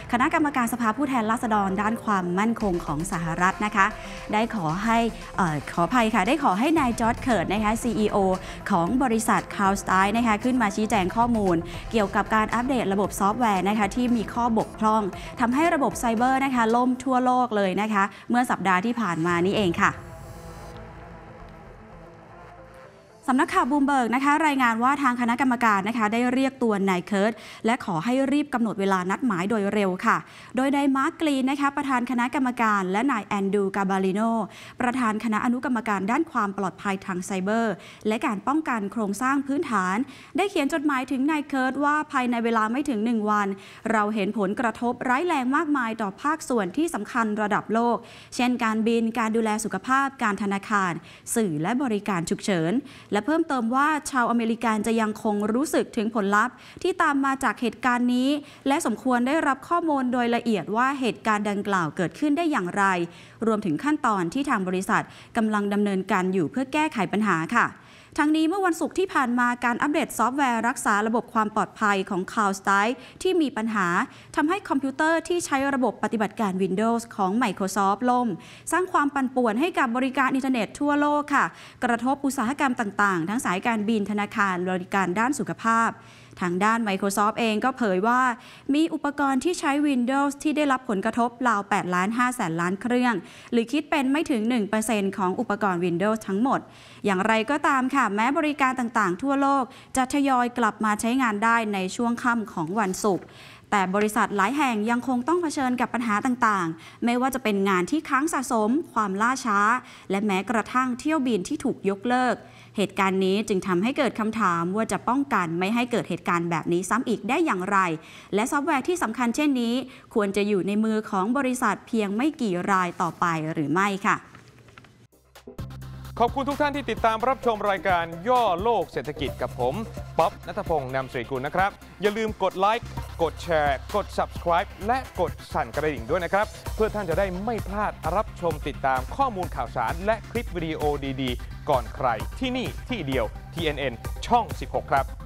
คณะกรรมการสภาผู้แทนราษฎรด้านความมั่นคงของสหรัฐนะคะได้ขออภัยค่ะได้ขอให้นายจอร์จเคิร์ตนะคะ CEO ของบริษัทคาวสไตน์นะคะขึ้นมาชี้แจงข้อมูลเกี่ยวกับการอัปเดตระบบซอฟต์แวร์นะคะที่มีข้อบกพร่องทำให้ระบบไซเบอร์นะคะล่มทั่วโลกเลยนะคะเมื่อสัปดาห์ที่ผ่านมานี้เองค่ะสำนักข่าวบูมเบิร์กนะคะรายงานว่าทางคณะกรรมการนะคะได้เรียกตัวนายเคิร์ตและขอให้รีบกำหนดเวลานัดหมายโดยเร็วค่ะโดยนายมาร์คกรีนนะคะประธานคณะกรรมการและนายแอนดูกาบาลิโนประธานคณะอนุกรรมการด้านความปลอดภัยทางไซเบอร์และการป้องกันโครงสร้างพื้นฐานได้เขียนจดหมายถึงนายเคิร์ตว่าภายในเวลาไม่ถึง1 วันเราเห็นผลกระทบร้ายแรงมากมายต่อภาคส่วนที่สำคัญระดับโลกเช่นการบินการดูแลสุขภาพการธนาคารสื่อและบริการฉุกเฉินและเพิ่มเติมว่าชาวอเมริกันจะยังคงรู้สึกถึงผลลัพธ์ที่ตามมาจากเหตุการณ์นี้และสมควรได้รับข้อมูลโดยละเอียดว่าเหตุการณ์ดังกล่าวเกิดขึ้นได้อย่างไรรวมถึงขั้นตอนที่ทางบริษัทกำลังดำเนินการอยู่เพื่อแก้ไขปัญหาค่ะทั้งนี้เมื่อวันศุกร์ที่ผ่านมาการอัปเดตซอฟต์แวร์รักษาระบบความปลอดภัยของ CrowdStrike ที่มีปัญหาทำให้คอมพิวเตอร์ที่ใช้ระบบปฏิบัติการ Windows ของ Microsoft ล่มสร้างความปั่นป่วนให้กับบริการอินเทอร์เน็ตทั่วโลกค่ะกระทบอุตสาหกรรมต่างๆทั้งสายการบินธนาคารบริการด้านสุขภาพทางด้าน Microsoft เองก็เผยว่ามีอุปกรณ์ที่ใช้ Windows ที่ได้รับผลกระทบราว 8.5 ล้านเครื่องหรือคิดเป็นไม่ถึง 1% ของอุปกรณ์ Windows ทั้งหมดอย่างไรก็ตามค่ะแม้บริการต่างๆทั่วโลกจะทยอยกลับมาใช้งานได้ในช่วงค่ำของวันศุกร์แต่บริษัทหลายแห่งยังคงต้องเผชิญกับปัญหาต่างๆไม่ว่าจะเป็นงานที่ค้างสะสมความล่าช้าและแม้กระทั่งเที่ยวบินที่ถูกยกเลิกเหตุการณ์นี้จึงทำให้เกิดคำถามว่าจะป้องกันไม่ให้เกิดเหตุการณ์แบบนี้ซ้ำอีกได้อย่างไรและซอฟต์แวร์ที่สำคัญเช่นนี้ควรจะอยู่ในมือของบริษัทเพียงไม่กี่รายต่อไปหรือไม่ค่ะขอบคุณทุกท่านที่ติดตามรับชมรายการย่อโลกเศรษฐกิจกับผมป๊อบณัฐพงษ์นำสิริกุลนะครับอย่าลืมกดไลค์กดแชร์กด Subscribe และกดสั่นกระดิ่งด้วยนะครับเพื่อท่านจะได้ไม่พลาดรับชมติดตามข้อมูลข่าวสารและคลิปวิดีโอดีๆก่อนใครที่นี่ที่เดียว TNN ช่อง 16 ครับ